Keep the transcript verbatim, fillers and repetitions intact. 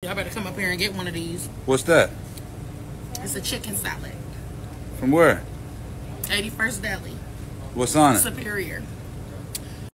Y'all better come up here and get one of these. What's that? It's a chicken salad. From where? eighty-first Deli. What's on it? Superior.